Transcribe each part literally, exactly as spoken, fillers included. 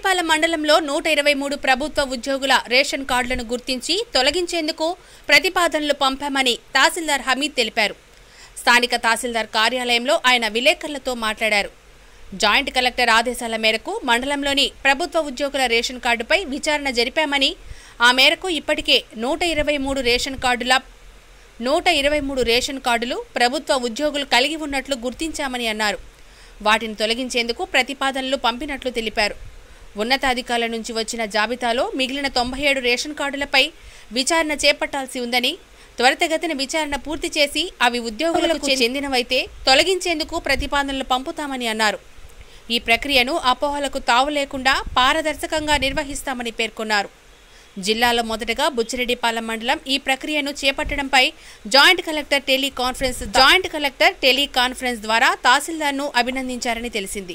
బుచ్చిరెడ్డిపాలెం మండలంలో నూట ఇరవై మూడు ప్రభుత్వ ఉద్యోగుల రేషన్ కార్డులను గుర్తించి తొలగించేందుకు ప్రతిపాదనలు పంపామని తహసీల్దార్ హమీద్ తెలిపారు. స్థానిక తహసీల్దార్ కార్యాలయంలో ఆయన విలేకరులతో మాట్లాడారు. జాయింట్ కలెక్టర్ ఆదేశాల మేరకు మండలంలోని ప్రభుత్వ ఉద్యోగుల రేషన్ కార్డుపై విచారణ జరిపామని, ఆ మేరకు ఇప్పటికే నూట ఇరవై మూడు రేషన్ కార్డుల నూట ఇరవై మూడు రేషన్ కార్డులు ప్రభుత్వ ఉద్యోగులు కలిగి ఉన్నట్లు గుర్తించామని అన్నారు. వాటిని తొలగించేందుకు ప్రతిపాదనలు పంపినట్లు తెలిపారు. ఉన్నతాధికారుల నుంచి వచ్చిన జాబితాలో మిగిలిన తొంభై ఏడు రేషన్ కార్డులపై విచారణ చేపట్టాల్సి ఉందని, త్వరితగతిన విచారణ పూర్తి చేసి అవి ఉద్యోగులకు చెందినవైతే తొలగించేందుకు ప్రతిపాదనలు పంపుతామని అన్నారు. ఈ ప్రక్రియను అపోహలకు తావు లేకుండా పారదర్శకంగా నిర్వహిస్తామని పేర్కొన్నారు. జిల్లాలో మొదటగా బుచ్చిరెడ్డిపాలెం మండలం ఈ ప్రక్రియను చేపట్టడంపై joint collector teleconference joint collector teleconference ద్వారా తహసీల్దార్ను అభినందించారని తెలిసింది.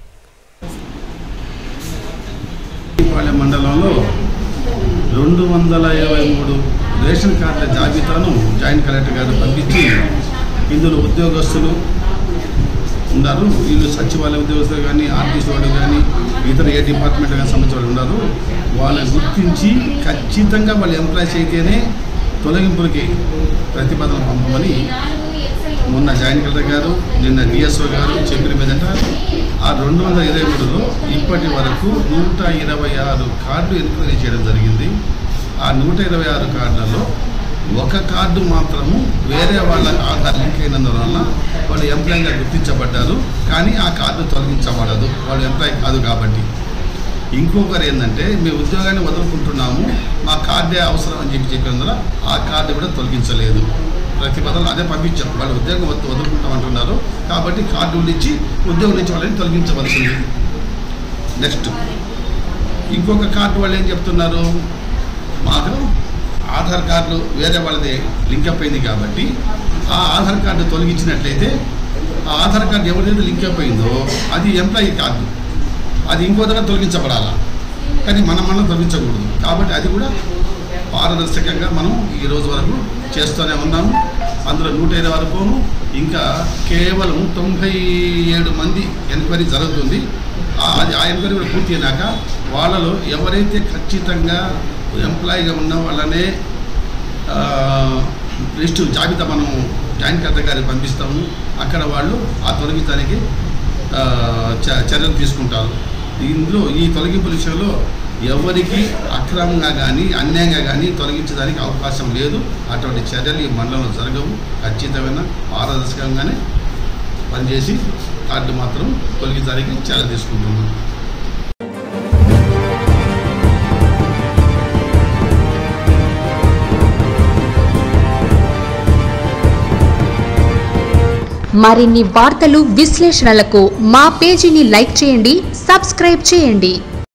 మండలంలో రెండు వందల ఇరవై మూడు రేషన్ కార్డుల జాబితాను జాయింట్ కలెక్టర్ గారు పంపించి, ఇందులో ఉద్యోగస్తులు ఉన్నారు, వీళ్ళు సచివాలయ ఉద్యోగస్తులు కానీ, ఆర్టీసీ వాళ్ళు కానీ, ఇతర ఏ డిపార్ట్మెంట్ కానీ సంబంధించిన వాళ్ళు ఉన్నారు. వాళ్ళని గుర్తించి ఖచ్చితంగా వాళ్ళ ఎంప్లాయీస్ అయితేనే తొలగింపులకి ప్రతిపాదన పంపమని మొన్న జాయింట్ కలెక్టర్ గారు, నిన్న డిఎస్ఓ గారు చెప్పిన మీదట ఆ రెండు వందల ఇరవై మూడులో ఇప్పటి వరకు నూట ఇరవై ఆరు కార్డు ఎన్క్వైరీ చేయడం జరిగింది. ఆ నూట ఇరవై ఆరు కార్డులలో ఒక కార్డు మాత్రము వేరే వాళ్ళ ఆధార్ లింక్ అయినందువలన వాళ్ళు ఎంప్లాయీగా గుర్తించబడ్డారు. కానీ ఆ కార్డు తొలగించబడదు, వాళ్ళు ఎంప్లాయీ కాదు కాబట్టి. ఇంకొకరు ఏంటంటే, మేము ఉద్యోగాన్ని వదులుకుంటున్నాము, మా కార్డే అవసరం అని చెప్పి చెప్పినందున ఆ కార్డు కూడా తొలగించలేదు. ప్రతిపాదనలు అదే పంపించాం. వాళ్ళు ఉద్యోగం వద్దు వదులుకుంటామంటున్నారు కాబట్టి కార్డులు ఇచ్చి ఉద్యోగం నుంచి వాళ్ళని తొలగించవలసింది. నెక్స్ట్ ఇంకొక కార్డు వాళ్ళు ఏం చెప్తున్నారు, మాకు ఆధార్ కార్డు వేరే వాళ్ళది లింకప్ అయింది కాబట్టి ఆ ఆధార్ కార్డు తొలగించినట్లయితే ఆ ఆధార్ కార్డు ఎవరైతే లింకప్ అయిందో అది ఎంప్లాయీ కార్డు, అది ఇంకో దగ్గర తొలగించబడాలా, కానీ మనం మనం తొలగించకూడదు. కాబట్టి అది కూడా పారదర్శకంగా మనం ఈ రోజు వరకు చేస్తూనే ఉన్నాము. అందులో నూట ఇరవై వరకు ఇంకా కేవలం తొంభై ఏడు మంది ఎంక్వైరీ జరుగుతుంది. అది ఆ ఎంక్వైరీ కూడా పూర్తి అయినాక వాళ్ళలో ఎవరైతే ఖచ్చితంగా ఎంప్లాయీగా ఉన్న వాళ్ళనే లిస్టు జాబితా మనం జాయింట్ కలెక్టర్ గారికి పంపిస్తాము. అక్కడ వాళ్ళు ఆ తొలగించడానికి చర్యలు తీసుకుంటారు. ఇందులో ఈ తొలగింపు విషయంలో ఎవరికి అక్రమంగా కానీ అన్యాయంగా కానీ తొలగించడానికి అవకాశం లేదు. అటువంటి చర్యలు ఈ మండలంలో జరగవు. ఖచ్చితమైన పారదర్శకంగానే పనిచేసి కార్డు మాత్రం తొలగించడానికి చర్య తీసుకుంటున్నాం. మరిన్ని వార్తలు విశ్లేషణలకు మా పేజీని లైక్ చేయండి, సబ్స్క్రైబ్ చేయండి.